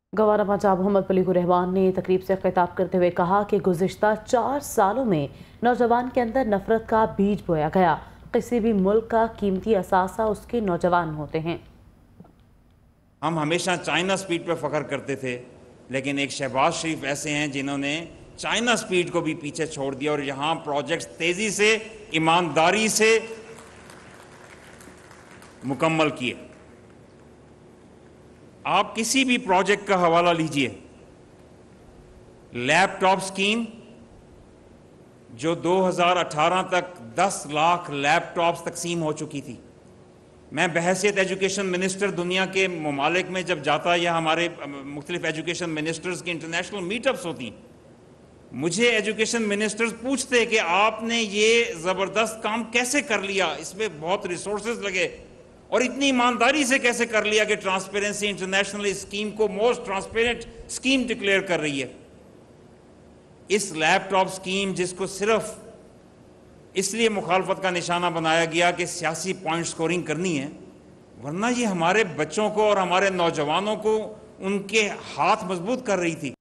Governor Punjab Mohammad पलीगुर रहमान ने तकरीब से खिताब करते हुए कहा कि गुज़िश्ता 4 सालों में नौजवान के अंदर नफरत का बीज बोया गया। किसी भी मुल्क का कीमती असासा उसके नौजवान होते हैं। हम हमेशा चाइना स्पीड पर फख्र करते थे, लेकिन एक शहबाज शरीफ ऐसे हैं जिन्होंने चाइना स्पीड को भी पीछे छोड़ दिया और यहाँ प्रोजेक्ट्स तेजी से, ईमानदारी से मुकम्मल किए। आप किसी भी प्रोजेक्ट का हवाला लीजिए, लैपटॉप स्कीम जो 2018 तक 10 लाख लैपटॉप्स तकसीम हो चुकी थी। मैं बहैसियत एजुकेशन मिनिस्टर दुनिया के ममालिक में जब जाता या हमारे मुख्तलिफ एजुकेशन मिनिस्टर्स की इंटरनेशनल मीटअप्स होती, मुझे एजुकेशन मिनिस्टर्स पूछते कि आपने ये ज़बरदस्त काम कैसे कर लिया, इसमें बहुत रिसोर्सेज लगे और इतनी ईमानदारी से कैसे कर लिया कि ट्रांसपेरेंसी इंटरनेशनल इस स्कीम को मोस्ट ट्रांसपेरेंट स्कीम डिक्लेयर कर रही है। इस लैपटॉप स्कीम जिसको सिर्फ इसलिए मुखालफत का निशाना बनाया गया कि सियासी पॉइंट स्कोरिंग करनी है, वरना ये हमारे बच्चों को और हमारे नौजवानों को उनके हाथ मजबूत कर रही थी।